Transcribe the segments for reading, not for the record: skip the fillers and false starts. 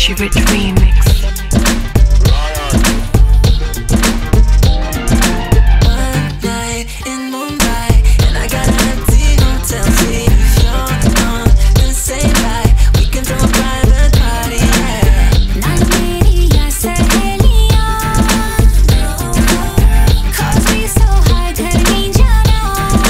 Rishi remix. One night in Mumbai, and I got an empty hotel. See if you're on the same vibe, we can throw a private party. None meri saheliyan, cause we so high ghar nahi jana.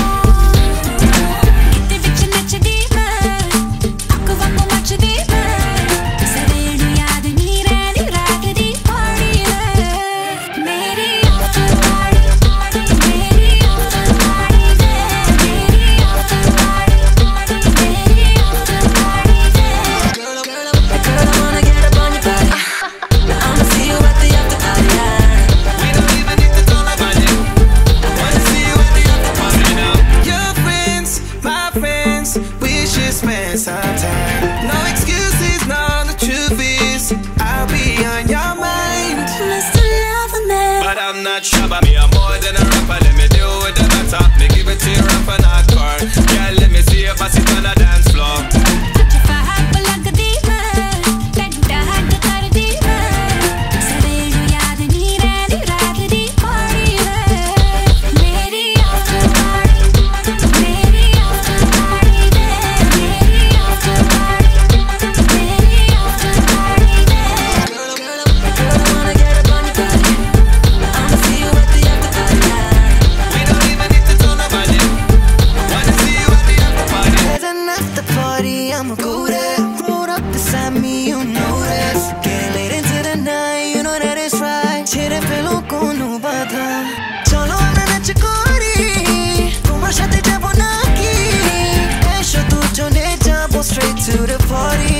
Gitte vich nachdi main, aak vangu machdi main, savelu yaad nahi rehni raat di party hai. Meri after party, meri after party hai, meri after party, meri after party hai. Girl, I wanna get up on your body. Now I'ma see you at the after party. We don't even need to talk about it. I wanna see you at the after party now. Your friends, my friends, we should spend some time. No excuses, no, the truth is I'll be on your mind. Mr. Loverman, But I'm not sure about me, I'm more than a rapper. Let me deal with the matter. Me give it to you rough and hardcore. Yeah, let me see you pass it on the dance floor. तुझे फ़ाहक लगती मैं, लड्डा हट करती मैं, सवेरू याद नहीं रहती रात दी party है. मेरी after party, मेरी after party है, मेरी after party, मेरी after party है. Girl, I wanna get up on your body. I'ma see you at the after party. We don't even need to talk about it. Wanna see you at the after party. There's an after party, I'ma go there. Roll up beside me, you know this. Get late into the night, you know that it's right. Chere pe logon nu badha. Chalo ame nach kori, tumhar sathe jabo na ki. Esho tu chole jabo straight to the party.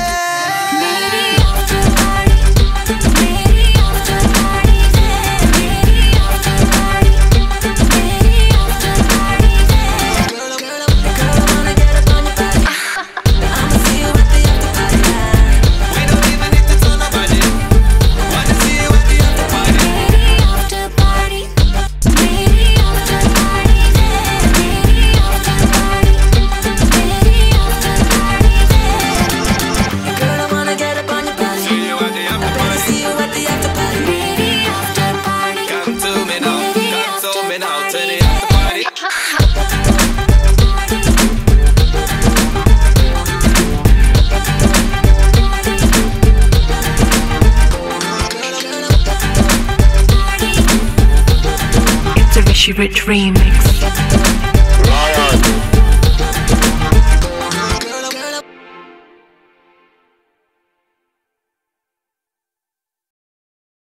Meri after party, meri after party hai, meri after party, meri after party hai. Girl, I wanna get up on your body. I'ma see you at the after party. We don't even need to talk about it. Wanna see you at the after party. Meri after party, meri after party hai, meri after party, meri after party hai. Girl, I wanna get up on your body. See you at the I after wanna party. see you at the after party. Meri after party. Come to me now, come to me now, to the after party. It's a Rishi remix.